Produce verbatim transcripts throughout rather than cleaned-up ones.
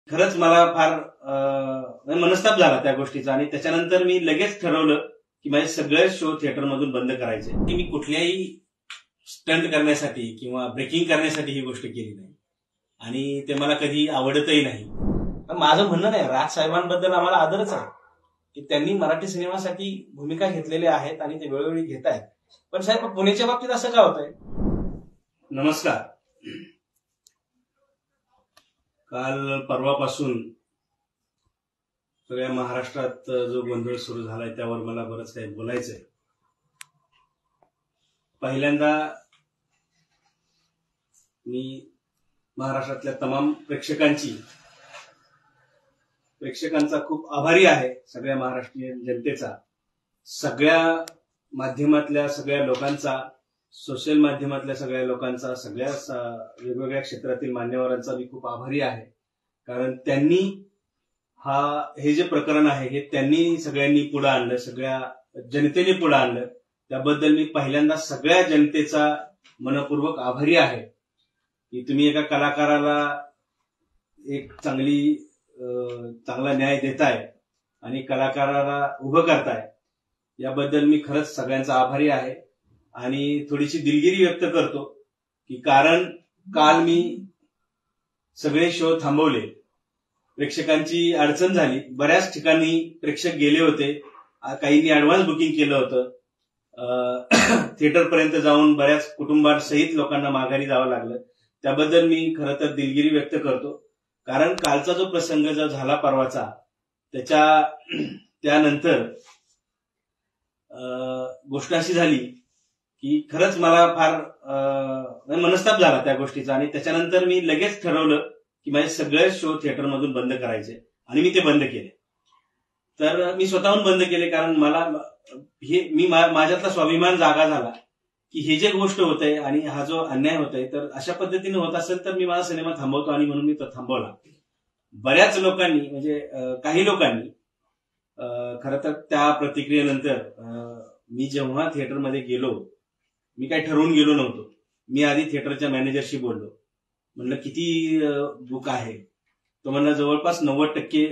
खरंच मला फार मनस्ताप झाला त्या गोष्टीचा आणि त्याच्यानंतर मी लगेच ठरवलं की माझे सगळे शो थिएटरमधून बंद करायचे. की मी कुठल्याही स्टंट करण्यासाठी किंवा ब्रेकिंग करण्यासाठी ही गोष्ट केली नाही आणि ते मला कधी आवडतही नाही. पण माझं म्हणणं नाही, राज साहेबांबद्दल आम्हाला आदरच आहे की त्यांनी मराठी सिनेमासाठी भूमिका घेतलेल्या आहेत आणि ते वेळोवेळी घेत आहेत. पण साहेब, पुण्याच्या बाबतीत असं का होतंय? नमस्कार. काल परवापासून सगळ्या महाराष्ट्रात जो गोंधळ सुरू झालाय त्यावर मला बरंच काही बोलायचंय. पहिल्यांदा मी महाराष्ट्रातल्या तमाम प्रेक्षकांची प्रेक्षकांचा खूप आभारी आहे, सगळ्या महाराष्ट्रीयन जनतेचा, सगळ्या माध्यमातल्या सगळ्या लोकांचा, सोशल माध्यमातल्या सगळ्या लोकांचा, सगळ्या वेगवेगळ्या क्षेत्रातील मान्यवरांचा मी खूप आभारी आहे. कारण त्यांनी हा हे जे प्रकरण आहे हे त्यांनी सगळ्यांनी पुढे आणलं, सगळ्या जनतेने पुढे आणलं. त्याबद्दल मी पहिल्यांदा सगळ्या जनतेचा मनपूर्वक आभारी आहे की तुम्ही एका कलाकाराला एक चांगली चांगला न्याय देताय आणि कलाकाराला उभं करताय. याबद्दल मी खरंच सगळ्यांचा आभारी आहे आणि थोडीशी दिलगिरी व्यक्त करतो की कारण काल मी सगळे शो थांबवले. प्रेक्षकांची अडचण झाली, बऱ्याच ठिकाणी प्रेक्षक गेले होते, काहींनी ऍडव्हान्स बुकिंग केलं होतं. थिएटर पर्यंत जाऊन बऱ्याच कुटुंबांसहित लोकांना माघारी जावं लागलं. त्याबद्दल मी खरं तर दिलगिरी व्यक्त करतो. कारण कालचा जो प्रसंग जो झाला परवाचा, त्याच्या त्यानंतर गोष्ट अशी झाली की खरंच मला फार मनस्ताप झाला त्या गोष्टीचा आणि त्याच्यानंतर मी लगेच ठरवलं की माझे सगळे शो थिएटरमधून बंद करायचे आणि मी ते बंद केले. तर मी स्वतःहून बंद केले कारण मला हे मी माझ्यातला स्वाभिमान जागा झाला की हे जे गोष्ट होत आहे आणि हा जो अन्याय होत आहे तर अशा पद्धतीने होत असेल तर मी माझा सिनेमा थांबवतो आणि म्हणून मी तो थांबवला. बऱ्याच लोकांनी म्हणजे काही लोकांनी खरं तर त्या प्रतिक्रियेनंतर मी जेव्हा थिएटरमध्ये गेलो, मी काही ठरवून गेलो नव्हतो. मी आधी थिएटरच्या मॅनेजरशी बोललो, म्हणलं किती बुक आहे? तो म्हणला जवळपास नव्वद टक्के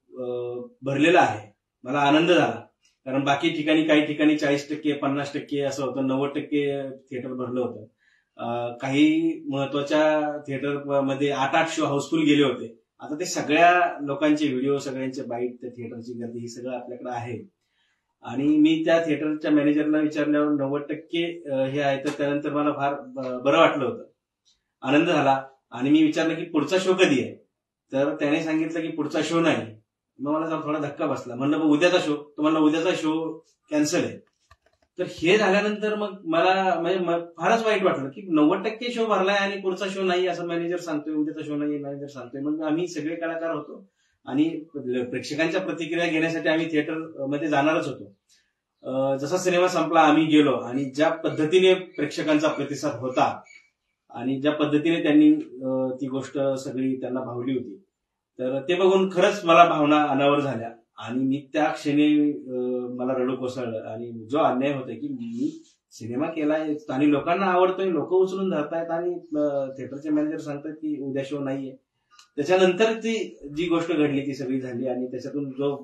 भरलेला आहे. मला आनंद झाला कारण बाकी ठिकाणी काही ठिकाणी चाळीस टक्के पन्नास टक्के असं होतं, नव्वद टक्के थिएटर भरलं होतं. काही महत्वाच्या थिएटरमध्ये आठ आठ शो हाऊसफुल गेले होते. आता ते सगळ्या लोकांचे व्हिडिओ, सगळ्यांचे बाईट, त्या थिएटरची गर्दी ही सगळं आपल्याकडे आहे. आणि मी त्या थिएटरच्या मॅनेजरला विचारल्यावर नव्वद टक्के हे आहे, तर त्यानंतर मला फार बरं वाटलं होतं, आनंद झाला. आणि मी विचारलं की पुढचा शो कधी आहे, तर त्याने सांगितलं की पुढचा शो नाही. मग मला थोडा धक्का बसला. म्हणलं मग उद्याचा शो? तो म्हणला उद्याचा शो कॅन्सल आहे. तर हे झाल्यानंतर मग मला म्हणजे फारच वाईट वाटलं की नव्वद टक्के शो भरलाय आणि पुढचा शो नाही असं मॅनेजर सांगतोय, उद्याचा शो नाही मॅनेजर सांगतोय. मग आम्ही सगळे कलाकार होतो आणि प्रेक्षकांच्या प्रतिक्रिया घेण्यासाठी आम्ही थिएटर मध्ये जाणारच होतो. जसा सिनेमा संपला आम्ही गेलो आणि ज्या पद्धतीने प्रेक्षकांचा प्रतिसाद होता आणि ज्या पद्धतीने त्यांनी ती गोष्ट सगळी त्यांना भावली होती, तर ते बघून खरंच मला भावना अनावर झाल्या आणि मी त्या क्षणी मला रडू कोसळलं. आणि जो अन्याय होता की मी सिनेमा केलाय आणि लोकांना आवडतोय, लोक उचलून धरतायत आणि थिएटरचे मॅनेजर सांगतात की उद्या शो नाहीये. त्याच्यानंतर ती जी गोष्ट घडली ती सगळी झाली आणि त्याच्यातून जो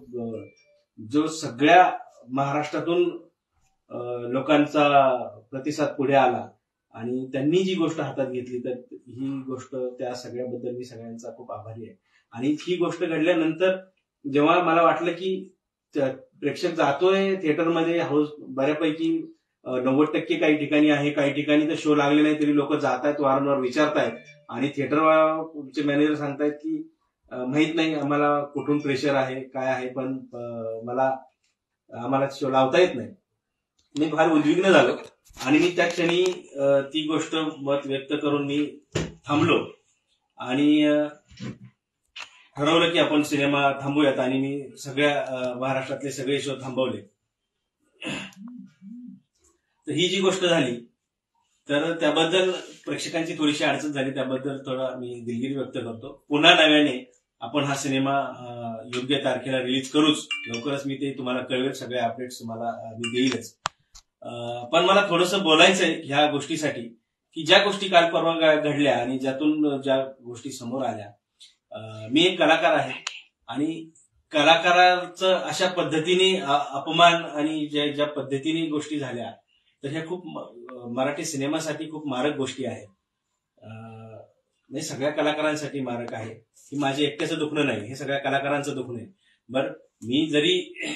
जो सगळ्या महाराष्ट्रातून लोकांचा प्रतिसाद पुढे आला आणि त्यांनी जी गोष्ट हातात घेतली, तर ही गोष्ट त्या सगळ्याबद्दल मी सगळ्यांचा खूप आभारी आहे. आणि ही गोष्ट घडल्यानंतर जेव्हा मला वाटलं की प्रेक्षक जातोय थिएटरमध्ये, हाऊस बऱ्यापैकी नव्वद टक्के काही ठिकाणी आहे, काही ठिकाणी तर शो लागले नाही तरी लोक जात आहेत, वारंवार विचारतायत आणि थिएटरचे मॅनेजर सांगतायत की माहित नाही आम्हाला कुठून प्रेशर आहे काय आहे, पण मला आम्हाला शो लावता येत नाही. मी फार उद्विग्न झालो आणि मी त्या क्षणी ती गोष्ट मत व्यक्त करून मी थांबलो आणि ठरवलं की आपण सिनेमा थांबूयात आणि मी सगळ्या महाराष्ट्रातले सगळे शो थांबवले. तर ही जी गोष्ट झाली तर त्याबद्दल प्रेक्षकांची थोडीशी अडचण झाली, त्याबद्दल थोडा मी दिलगिरी व्यक्त करतो. पुन्हा नव्याने आपण हा सिनेमा योग्य तारखेला रिलीज करूच, लवकरच मी ते तुम्हाला कळवेल, सगळे अपडेट्स तुम्हाला मी देईलच. पण मला थोडंसं बोलायचंय ह्या गोष्टीसाठी की ज्या गोष्टी काल परवा घडल्या आणि ज्यातून ज्या गोष्टी समोर आल्या मी एक कलाकार आहे आणि कलाकाराचं अशा पद्धतीने अपमान आणि ज्या ज्या पद्धतीने गोष्टी झाल्या तर ह्या खूप मराठी सिनेमासाठी खूप मारक गोष्टी आहेत. म्हणजे सगळ्या कलाकारांसाठी मारक आहे. ही माझे एकट्याचं दुखणं नाही, हे सगळ्या कलाकारांचं दुखणं आहे. बरं, मी जरी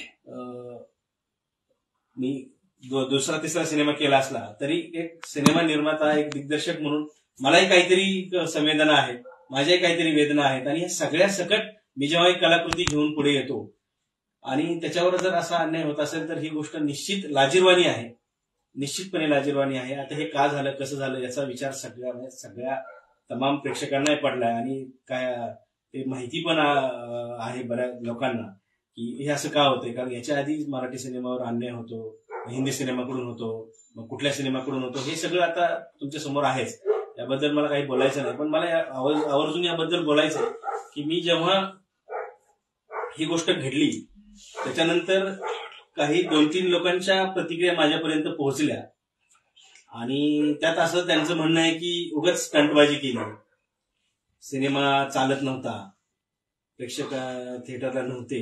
मी दुसरा तिसरा सिनेमा केला असला तरी एक सिनेमा निर्माता, एक दिग्दर्शक म्हणून मलाही काहीतरी संवेदना आहेत, माझ्याही काहीतरी वेदना आहेत आणि या सगळ्या सकट मी जेव्हा एक कलाकृती घेऊन पुढे येतो आणि त्याच्यावर जर असा अन्याय होत असेल तर ही गोष्ट निश्चित लाजिरवाणी आहे, निश्चितपणे लाजिरवाणी आहे. आता हे का झालं, कसं झालं याचा विचार सगळ्या सगळ्या तमाम प्रेक्षकांनाही पडलाय आणि काय ते माहिती पण आहे बऱ्याच लोकांना की हे असं का होतंय. कारण याच्या आधी मराठी सिनेमावर अन्याय होतो, हिंदी सिनेमाकडून होतो, मग कुठल्या सिनेमाकडून होतो, हे सगळं आता तुमच्या समोर आहेच. याबद्दल मला काही बोलायचं नाही, पण मला आवर्जून याबद्दल बोलायचं आहे की मी जेव्हा ही गोष्ट घडली त्याच्यानंतर काही दोन तीन लोकांच्या प्रतिक्रिया माझ्यापर्यंत पोहोचल्या आणि त्यात असं त्यांचं म्हणणं आहे की उगाच स्टंटबाजी केली, सिनेमा चालत नव्हता, प्रेक्षक थिएटरला नव्हते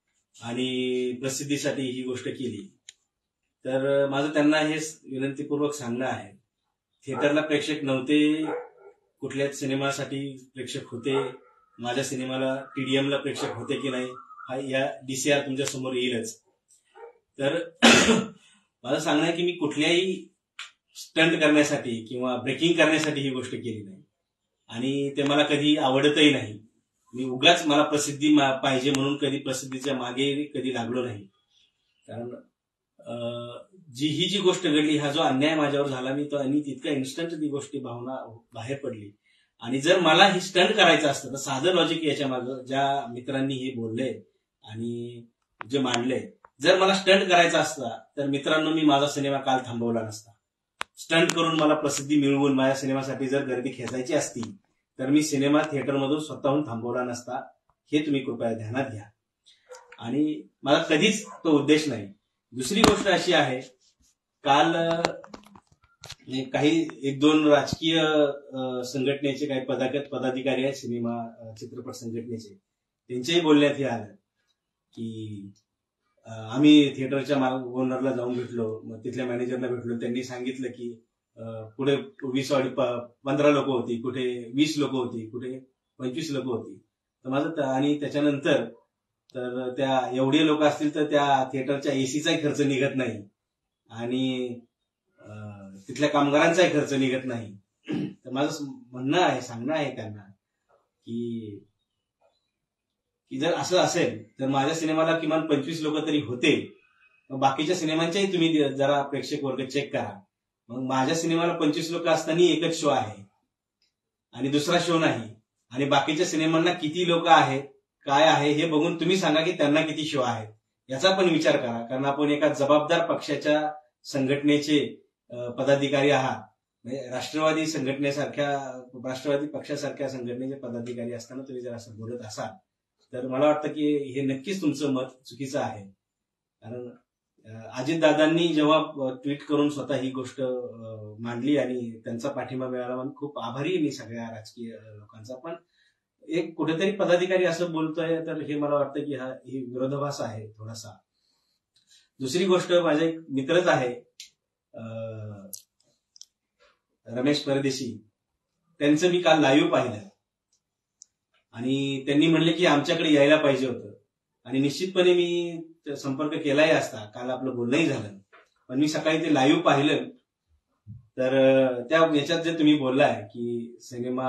आणि प्रसिद्धीसाठी ही गोष्ट केली. तर माझं त्यांना हे विनंतीपूर्वक सांगणं आहे, थिएटरला प्रेक्षक नव्हते, कुठल्याच सिनेमासाठी प्रेक्षक होते, माझ्या सिनेमाला टीडीएमला प्रेक्षक होते की नाही हा या डीसीआर तुमच्या समोर येईलच. तर माझं सांगणं आहे की मी कुठल्याही स्टंट करण्यासाठी किंवा ब्रेकिंग करण्यासाठी ही गोष्ट केली नाही आणि ते मला कधी आवडतही नाही. मी उगाच मला प्रसिद्धी पाहिजे म्हणून कधी प्रसिद्धीच्या मागे कधी लागलो नाही. कारण जी ही जी गोष्ट घडली, हा जो अन्याय माझ्यावर झाला, मी तो आणि तितका इन्स्टंट ती गोष्टी भावना बाहेर पडली. आणि जर मला ही स्टंट करायचं असतं तर साधं लॉजिक याच्या मागं ज्या मित्रांनी हे बोलले आणि जे मांडले, जर मला स्टंट करायचा असता तर मित्रांनो मी माझा सिनेमा काल थांबवला नसता. स्टंट करून मला प्रसिद्धी मिळवून माझ्या सिनेमासाठी जर गर्दी खेचायची असती तर मी सिनेमा थिएटरमधून स्वतःहून थांबवला नसता, हे तुम्ही कृपया ध्यानात घ्या. आणि मला कधीच तो उद्देश नाही. दुसरी गोष्ट अशी आहे, काल काही एक दोन राजकीय संघटनेचे काही पदाधिकारी पदाधिकारी आहेत सिनेमा चित्रपट संघटनेचे, त्यांच्याही बोलण्यात हे आलं की आम्ही थिएटरच्या ओनरला जाऊन भेटलो, मग तिथल्या मॅनेजरला भेटलो, त्यांनी सांगितलं की पुढे वीस पंधरा लोक होती, कुठे वीस लोक होती, कुठे पंचवीस लोक होती. तर माझं आणि त्याच्यानंतर तर त्या एवढे लोक असतील तर त्या थिएटरच्या एसीचाही खर्च निघत नाही आणि तिथल्या कामगारांचाही खर्च निघत नाही. तर माझं म्हणणं आहे, सांगणं आहे त्यांना की की जर असं असेल तर माझ्या सिनेमाला किमान पंचवीस लोक तरी होते, मग बाकीच्या सिनेमांच्याही तुम्ही जरा प्रेक्षक वर्ग चेक करा. मग माझ्या सिनेमाला पंचवीस लोक असताना एकच शो आहे आणि दुसरा शो नाही, आणि बाकीच्या सिनेमांना किती लोक आहेत काय आहे हे बघून तुम्ही सांगा की त्यांना किती शो आहेत, याचा पण विचार करा. कारण आपण एका जबाबदार पक्षाच्या संघटनेचे पदाधिकारी आहात. म्हणजे राष्ट्रवादी संघटनेसारख्या राष्ट्रवादी पक्षासारख्या संघटनेचे पदाधिकारी असताना तुम्ही जर असं बोलत असाल तर मला वाटतं की हे नक्कीच तुमचं मत चुकीचं आहे. कारण अजितदादांनी जेव्हा ट्विट करून स्वतः ही गोष्ट मांडली आणि त्यांचा पाठिंबा मिळाला म्हणून खूप आभारी आहे मी सगळ्या राजकीय लोकांचा. पण एक कुठेतरी पदाधिकारी असं बोलतोय तर हे मला वाटतं की हा ही विरोधाभास आहे थोडासा. दुसरी गोष्ट, माझा एक मित्रच आहे रमेश परदेशी, त्यांचं मी काल लाईव्ह पाहिलं आणि त्यांनी म्हणले की आमच्याकडे यायला पाहिजे होतं आणि निश्चितपणे मी संपर्क केलाही असता, काल आपलं बोलणंही झालं. पण मी सकाळी ते लाईव्ह पाहिलं तर त्या याच्यात जे तुम्ही बोललाय की सिनेमा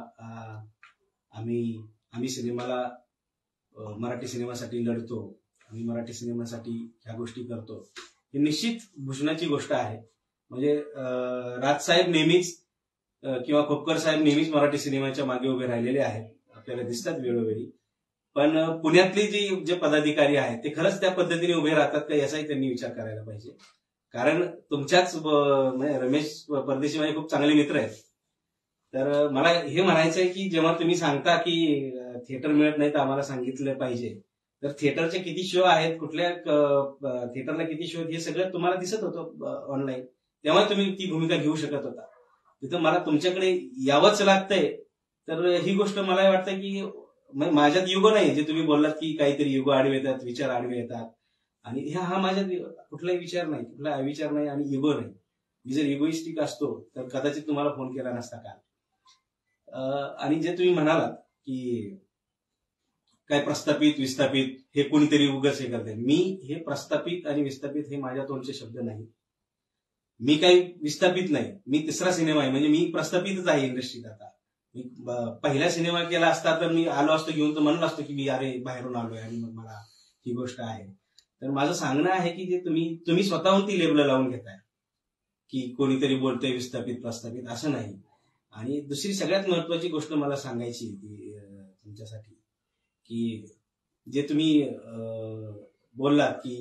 आम्ही आम्ही सिनेमाला मराठी सिनेमासाठी लढतो, आम्ही मराठी सिनेमासाठी ह्या गोष्टी करतो, ही निश्चित भूषणाची गोष्ट आहे. म्हणजे राजसाहेब नेहमीच किंवा खोपकर साहेब नेहमीच मराठी सिनेमाच्या मागे उभे राहिलेले आहेत, आपल्याला दिसतात वेळोवेळी. पण पुण्यातले जे जे पदाधिकारी आहेत ते खरंच त्या पद्धतीने उभे राहतात का याचाही त्यांनी विचार करायला पाहिजे. कारण तुमच्याच रमेश परदेशी माझे खूप चांगले मित्र आहेत. तर मला हे म्हणायचं आहे की जेव्हा तुम्ही सांगता की थिएटर मिळत नाही तर आम्हाला सांगितलं पाहिजे, तर थिएटरचे किती शो आहेत, कुठल्या थिएटरला किती शो आहेत हे सगळं तुम्हाला दिसत होतं ऑनलाईन, तेव्हा तुम्ही ती भूमिका घेऊ शकत होता. तिथं मला तुमच्याकडे यावंच लागतंय. तर ही गोष्ट मला वाटतं की माझ्यात युगो नाही, जे तुम्ही बोललात की काहीतरी युगो आडवे येतात, विचार आडवे येतात, आणि हा हा माझ्यात कुठलाही विचार नाही, कुठला अविचार नाही आणि युगो नाही. मी जर इगोइस्टिक असतो तर कदाचित तुम्हाला फोन केला नसता काल. आणि जे तुम्ही म्हणालात की काय प्रस्थापित विस्थापित हे कोणीतरी उगाच हे करते, मी हे प्रस्थापित आणि विस्थापित हे माझ्या तोंडचे शब्द नाही. मी काही विस्थापित नाही, मी तिसरा सिनेमा आहे, म्हणजे मी प्रस्थापितच आहे इंडस्ट्रीत. आता मी पहिला सिनेमा केला असता तर मी आलो असतो घेऊन, तर म्हणलं असतो की मी अरे बाहेरून आलोय आणि मग मला ही गोष्ट आहे. तर माझं सांगणं आहे की जे तुम्ही तुम्ही स्वतःहून ती लेबल लावून घेताय की कोणीतरी बोलतोय विस्थापित प्रस्थापित, असं नाही. आणि दुसरी सगळ्यात महत्वाची गोष्ट मला सांगायची की तुमच्यासाठी, की जे तुम्ही बोललात की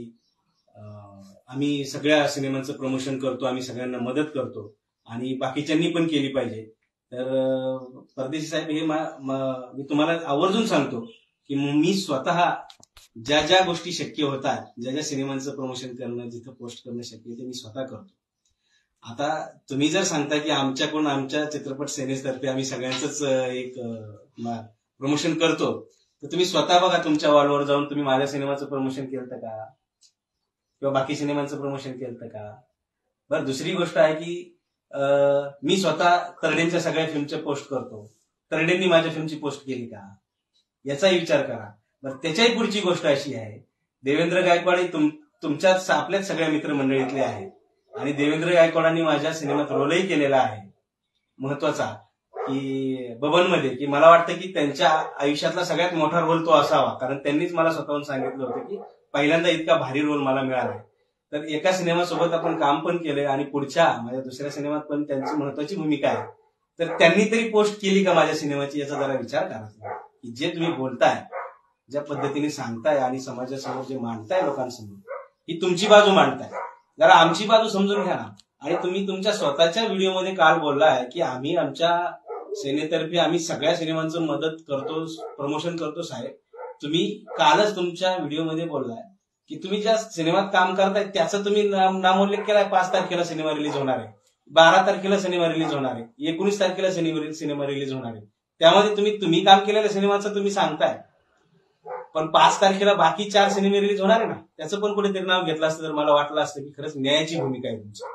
आम्ही सगळ्या सिनेमांचं प्रमोशन करतो, आम्ही सगळ्यांना मदत करतो आणि बाकीच्यांनी पण केली पाहिजे. तर परदेशी साहेब, हे मी तुम्हाला आवर्जून सांगतो की मी स्वतः ज्या ज्या गोष्टी शक्य होतात, ज्या ज्या सिनेमांचं प्रमोशन करणं, जिथं पोस्ट करणं शक्य आहे ते मी स्वतः करतो. आता तुम्ही जर सांगता की आमच्याकडून आमच्या चित्रपट सेनेतर्फे आम्ही सगळ्यांचंच एक प्रमोशन करतो, तर तुम्ही स्वतः बघा तुमच्या वॉलवर जाऊन, तुम्ही माझ्या सिनेमाचं प्रमोशन केलं का किंवा बाकी सिनेमांचं प्रमोशन केलं का? बरं, दुसरी गोष्ट आहे की मी स्वतः तरडेंच्या सगळ्या फिल्मच्या पोस्ट करतो, तरडेंनी माझ्या फिल्मची पोस्ट केली का, याचाही विचार करा. बरं, त्याच्याही पुढची गोष्ट अशी आहे, देवेंद्र गायकवाड तुम तुमच्याच आपल्याच सगळ्या मित्रमंडळीतले आहेत आणि देवेंद्र गायकवाडांनी माझ्या सिनेमात रोलही केलेला आहे महत्वाचा, की बबनमध्ये, की मला वाटतं की त्यांच्या आयुष्यातला सगळ्यात मोठा रोल तो असावा, कारण त्यांनीच मला स्वतःहून सांगितलं होतं की पहिल्यांदा इतका भारी रोल मला मिळाला. तर एका सिनेमासोबत आपण काम पण केलंय आणि पुढच्या माझ्या दुसऱ्या सिनेमात पण त्यांची महत्वाची भूमिका आहे. तर त्यांनी तरी पोस्ट केली का माझ्या सिनेमाची, याचा जरा विचार करा. की जे तुम्ही बोलताय, ज्या पद्धतीने सांगताय आणि समाजासमोर जे मांडताय लोकांसमोर, ही तुमची बाजू मांडताय, जरा आमची बाजू समजून घ्या ना. आणि तुम्ही तुमच्या स्वतःच्या व्हिडिओमध्ये काल बोललाय की आम्ही आमच्या सेनेतर्फे आम्ही सगळ्या सिनेमांचं मदत करतो, प्रमोशन करतो. साहेब, तुम्ही कालच तुमच्या व्हिडिओमध्ये बोललाय की तुम्ही ज्या सिनेमात काम करताय त्याचा तुम्ही नामोल्लेख केलाय. पाच तारखेला सिनेमा रिलीज होणार आहे, बारा तारखेला सिनेमा रिलीज होणार आहे, एकोणीस तारखेला सिनेमा रिलीज होणार आहे. त्यामध्ये तुम्ही तुम्ही काम केलेल्या सिनेमाचं तुम्ही सांगताय, पण पाच तारखेला बाकी चार सिनेमे रिलीज होणार आहे ना, त्याचं पण कुठेतरी नाव घेतलं असतं तर मला वाटलं असतं की खरंच न्यायाची भूमिका आहे तुमची.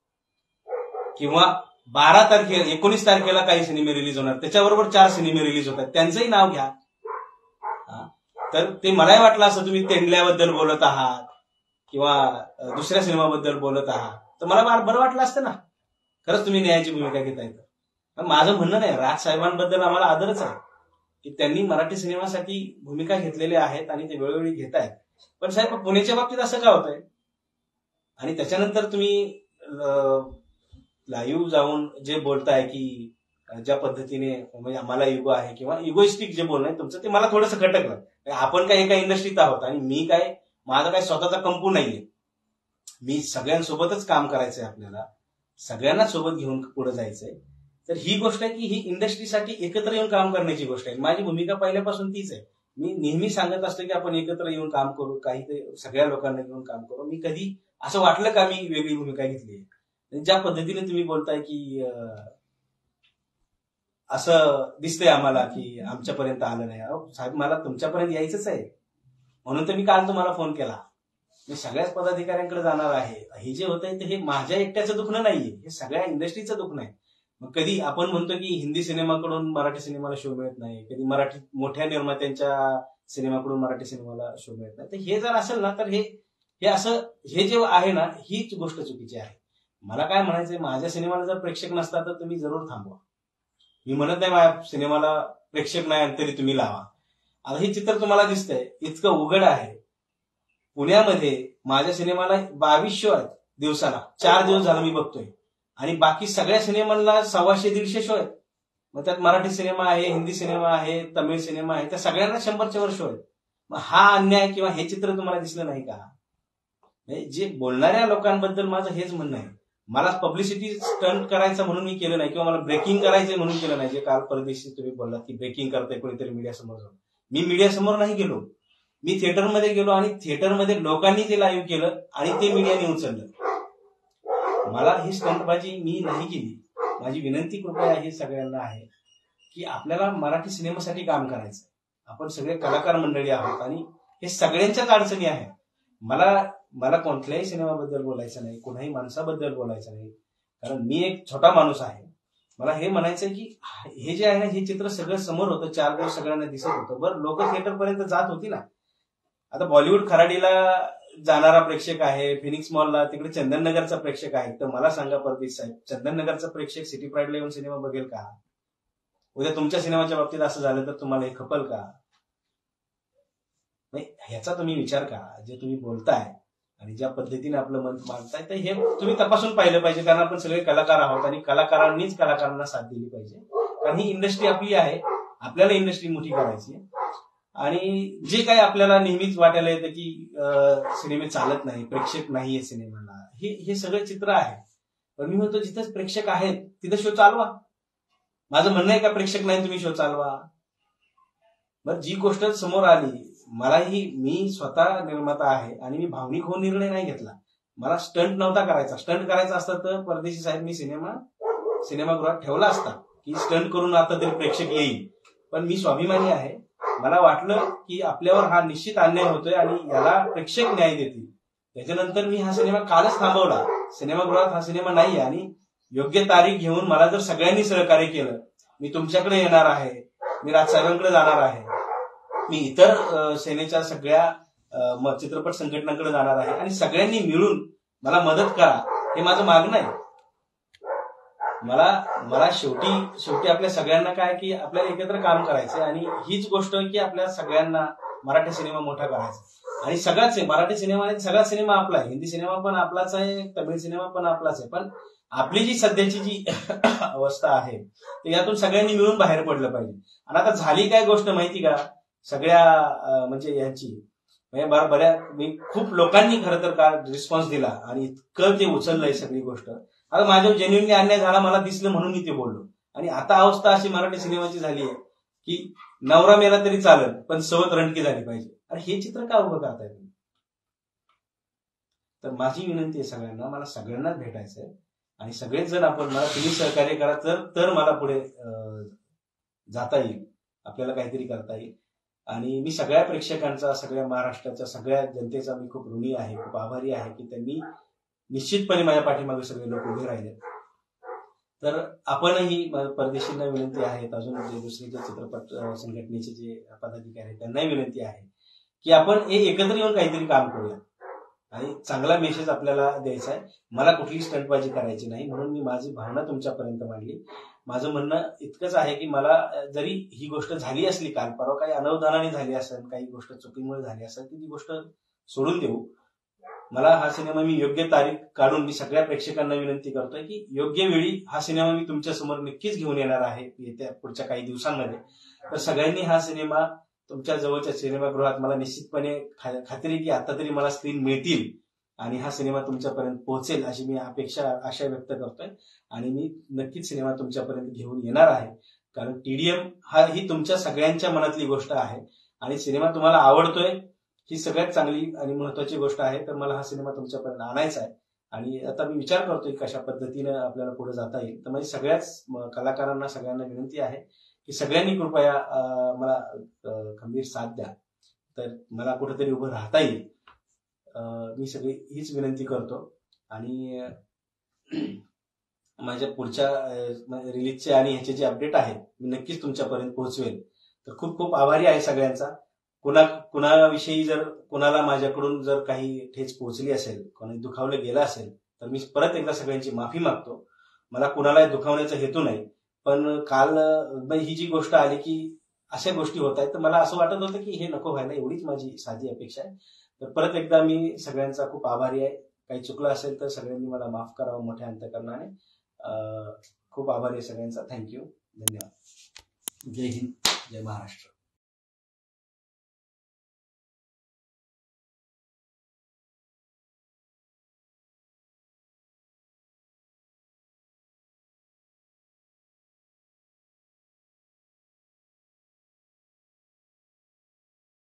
किंवा बारा तारखेला एकोणीस तारखेला काही सिनेमे रिलीज होणार, त्याच्याबरोबर चार सिनेमे रिलीज होतात, त्यांचंही नाव घ्या. तर ते मलाही वाटलं असं तुम्ही तेंडल्याबद्दल बोलत आहात किंवा दुसऱ्या सिनेमाबद्दल बोलत आहात, तर मला बरं वाटलं असतं ना, खरंच तुम्ही न्यायाची भूमिका घेताय. तर माझं म्हणणं नाही, राज साहेबांबद्दल आम्हाला आदरच आहे की त्यांनी मराठी सिनेमासाठी भूमिका घेतलेल्या आहेत आणि ते वेळोवेळी घेत आहेत. पण साहेब, पुण्याच्या बाबतीत असं का होतंय? आणि त्याच्यानंतर तुम्ही लाईव्ह जाऊन जे बोलताय की ज्या पद्धतीने म्हणजे आम्हाला युगो आहे किंवा इगोइस्टिक जे बोलणं आहे तुमचं, ते मला थोडंसं खटकलं. आपण काय एका इंडस्ट्रीत आहोत आणि मी काय, माझा काय स्वतःचा कंपू नाहीये. मी सगळ्यांसोबतच काम करायचंय, आपल्याला सगळ्यांना सोबत घेऊन पुढे जायचंय. तर ही गोष्ट आहे की ही इंडस्ट्रीसाठी एकत्र येऊन काम करण्याची गोष्ट आहे. माझी भूमिका पहिल्यापासून तीच आहे. मी नेहमी सांगत असतो की आपण एकत्र येऊन काम करू, काही सगळ्या लोकांना घेऊन काम करू. मी कधी असं वाटलं का मी वेगळी भूमिका घेतली? ज्या पद्धतीने तुम्ही बोलताय की असं दिसतंय आम्हाला की आमच्यापर्यंत आलं नाही. साहेब, मला तुमच्यापर्यंत यायचंच आहे, म्हणून तर मी काल तुम्हाला फोन केला. मी सगळ्याच पदाधिकाऱ्यांकडे जाणार आहे. हे जे होतंय ते हे माझ्या एकट्याचं दुखणं नाहीये, हे सगळ्या इंडस्ट्रीचं दुखणं आहे. मग कधी आपण म्हणतो की हिंदी सिनेमाकडून मराठी सिनेमाला शो मिळत नाही, कधी मराठी मोठ्या निर्मात्यांच्या सिनेमाकडून मराठी सिनेमाला शो मिळत नाही. तर हे जर असेल ना, तर हे हे असं हे जे आहे ना, हीच गोष्ट चुकीची आहे. मला काय म्हणायचंय, माझ्या सिनेमाला जर प्रेक्षक नसता तर तुम्ही जरूर थांबवा. मी म्हणत नाही माझ्या सिनेमाला प्रेक्षक नाही तरी तुम्ही लावा. आता हे चित्र तुम्हाला दिसतंय, इतकं उघड आहे. पुण्यामध्ये माझ्या सिनेमाला बावीस शो आहेत दिवसाला, चार दिवस झाला मी बघतोय, आणि बाकी सगळ्या सिनेमांना सव्वाशे दीडशे शो आहेत. मग त्यात मराठी सिनेमा आहे, हिंदी सिनेमा आहे, तमिळ सिनेमा आहे, त्या सगळ्यांना शंभरच्या वर शो आहेत. मग हा अन्याय किंवा हे चित्र तुम्हाला दिसलं नाही का? जे बोलणाऱ्या लोकांबद्दल माझं हेच म्हणणं आहे. मला पब्लिसिटी स्टंट करायचं म्हणून मी केलं नाही, किंवा मला ब्रेकिंग करायचं म्हणून केलं नाही. जे काल परदेशी तुम्ही बोललात की ब्रेकिंग करताय कोणीतरी मीडिया समोर जाऊन, मी मीडिया समोर नाही गेलो. मी थिएटरमध्ये गेलो आणि थिएटरमध्ये लोकांनी ते लाईव्ह केलं आणि ते मीडियाने उचललं. मला ही स्टंटबाजी मी नाही केली. माझी विनंती कृपया हे सगळ्यांना आहे की आपल्याला मराठी सिनेमासाठी काम करायचं. आपण सगळे कलाकार मंडळी आहोत आणि हे सगळ्यांच्याच अडचणी आहेत. मला मला कोणत्याही सिनेमाबद्दल बोलायचं नाही, कोणाही माणसाबद्दल बोलायचं नाही, कारण मी एक छोटा माणूस आहे. मला हे म्हणायचं की हे जे आहे ना, हे चित्र सगळं समोर होतं, चार दिवस सगळ्यांना दिसत होतं. बरं, लोक थिएटर पर्यंत जात होती ना. आता बॉलिवूड खराडीला जाणारा प्रेक्षक आहे, फिनिक्स मॉलला तिकडे चंदननगरचा प्रेक्षक आहे, तर मला सांगा परदेश साहेब, चंदननगरचा प्रेक्षक सिटी प्राईडला येऊन सिनेमा बघेल का? उद्या तुमच्या सिनेमाच्या बाबतीत असं झालं तर तुम्हाला हे खपल का? नाही, ह्याचा तुम्ही विचार करा. जे तुम्ही बोलताय आणि ज्या पद्धतीने आपलं मत मांडताय, तर हे तुम्ही तपासून पाहिलं पाहिजे, कारण आपण सगळे कलाकार आहोत आणि कलाकारांनीच कलाकारांना साथ दिली पाहिजे. कारण ही इंडस्ट्री आपली आहे, आपल्याला इंडस्ट्री मोठी करायची आहे. आणि जे काही आपल्याला नेहमीच वाटायला येतं की सिनेमे चालत नाही, प्रेक्षक नाहीये सिनेमाला, हे हे सगळं चित्र आहे. पण मी म्हणतो जिथं प्रेक्षक आहेत तिथं शो चालवा. माझं म्हणणं आहे का प्रेक्षक नाही तुम्ही शो चालवा. बरं, जी गोष्ट समोर आली, मलाही, मी स्वतः निर्माता आहे आणि मी भावनिक होऊन निर्णय नाही घेतला. मला स्टंट नव्हता करायचा. स्टंट करायचा असता तर परदेशी साहेब मी सिनेमा सिनेमागृहात ठेवला असता की स्टंट करून आता तरी प्रेक्षक येईल. पण मी स्वाभिमानी आहे. मला वाटलं की आपल्यावर हा निश्चित अन्याय होतोय आणि याला प्रेक्षक न्याय देतील. त्याच्यानंतर मी हा सिनेमा कालच थांबवला. सिनेमागृहात हा सिनेमा नाहीये आणि योग्य तारीख घेऊन मला जर सगळ्यांनी सहकार्य केलं, मी तुमच्याकडे येणार आहे, मी राजसाहेबांकडे जाणार आहे, मी इतर सेनेच्या सगळ्या चित्रपट संघटनांकडे जाणार आहे आणि सगळ्यांनी मिळून मला मदत करा, हे माझं मागणं आहे. मला मला शेवटी शेवटी आपल्या सगळ्यांना काय की आपल्याला एकत्र काम करायचं आणि हीच गोष्ट की आपल्या सगळ्यांना मराठी सिनेमा मोठा करायचा. आणि सगळाच आहे, मराठी सिनेमा आहे, सगळा सिनेमा आपला आहे, हिंदी सिनेमा पण आपलाच आहे, तमिळ सिनेमा पण आपलाच आहे. पण आपली जी सध्याची जी अवस्था आहे तर यातून सगळ्यांनी मिळून बाहेर पडलं पाहिजे. आणि आता झाली काय गोष्ट माहिती का, सगळ्या म्हणजे यांची म्हणजे बऱ्या मी खूप लोकांनी खरं तर का रिस्पॉन्स दिला आणि इतकं ते उचललंय सगळी गोष्ट. आता माझ्यावर जेन्युइनली अन्याय झाला, मला दिसलं म्हणून मी ते बोललो. आणि आता अवस्था अशी मराठी सिनेमाची झाली आहे की नवरा मेला तरी चालेल पण सवत रणकी झाली पाहिजे. अरे हे चित्र का उभं करताय तुम्ही? तर माझी विनंती आहे सगळ्यांना, मला सगळ्यांनाच भेटायचंय आणि सगळेच जण आपण मला तुम्ही सहकार्य करा तर तर मला पुढे जाता येईल, आपल्याला काहीतरी करता येईल. आणि मी सगळ्या प्रेक्षकांचा, सगळ्या महाराष्ट्राच्या सगळ्या जनतेचा मी खूप ऋणी आहे, खूप आभारी आहे की त्यांनी निश्चितपणे माझ्या पाठीमागे सगळे लोक उभे राहिले. तर आपणही परदेशींना विनंती आहेत, अजून जे दुसरे जे चित्रपट संघटनेचे जे पदाधिकारी आहेत त्यांनाही विनंती आहे की आपण हे एकत्र येऊन काहीतरी काम करूया आणि चांगला मेसेज आपल्याला द्यायचा आहे. मला कुठली स्टंटबाजी करायची नाही, म्हणून मी माझी भावना तुमच्यापर्यंत मांडली. माझं म्हणणं इतकंच आहे की मला जरी ही गोष्ट झाली असली, काल परवा काही अनवधानाने झाली असेल, काही गोष्ट चुकीमुळे झाली असेल, ती गोष्ट सोडून देऊ. मला हा सिनेमा मी योग्य तारीख काढून मी सगळ्या प्रेक्षकांना विनंती करतोय की योग्य वेळी हा सिनेमा मी तुमच्या समोर नक्कीच घेऊन येणार आहे येत्या पुढच्या काही दिवसांमध्ये. तर सगळ्यांनी हा सिनेमा तुमच्या जवळच्या सिनेमागृहात, मला निश्चितपणे खात्री की आता तरी मला स्क्रीन मिळतील आणि हा सिनेमा तुमच्यापर्यंत पोहोचेल अशी मी अपेक्षा आशा व्यक्त करतोय. आणि मी नक्कीच सिनेमा तुमच्यापर्यंत घेऊन येणार आहे, कारण टीडीएम हा ही तुमच्या सगळ्यांच्या मनातली गोष्ट आहे आणि सिनेमा तुम्हाला आवडतोय ही सगळ्यात चांगली आणि महत्वाची गोष्ट आहे. तर मला हा सिनेमा तुमच्यापर्यंत आणायचा आहे आणि आता मी विचार करतोय कशा पद्धतीने आपल्याला पुढे जाता येईल. तर माझी सगळ्याच कलाकारांना, सगळ्यांना विनंती आहे की सगळ्यांनी कृपया मला खंबीर साथ द्या, तर मला कुठेतरी उभं राहता येईल. मी सगळी हीच विनंती करतो आणि माझ्या पुढच्या रिलीजचे आणि ह्याचे जे अपडेट आहेत मी नक्कीच तुमच्यापर्यंत पोहोचवेल. तर खूप खूप आभारी आहे सगळ्यांचा. कुणा कुणाविषयी जर कुणाला माझ्याकडून जर काही ठेच पोहोचली असेल, कोणी दुखावलं गेलं असेल, तर मी परत एकदा सगळ्यांची माफी मागतो. मला कुणालाही दुखावण्याचा हेतू नाही. पण काल ही जी गोष्ट आली की अशा गोष्टी होत आहेत, तर मला असं वाटत होतं की हे नको व्हायला, एवढीच माझी साधी अपेक्षा आहे. तर परत एकदा मी सगळ्यांचा खूप आभारी आहे. काही चुकलं असेल तर सगळ्यांनी मला माफ करावं मोठ्या अंतकरणाने. खूप आभारी आहे सगळ्यांचा. थँक्यू, धन्यवाद. जय हिंद, जय महाराष्ट्र.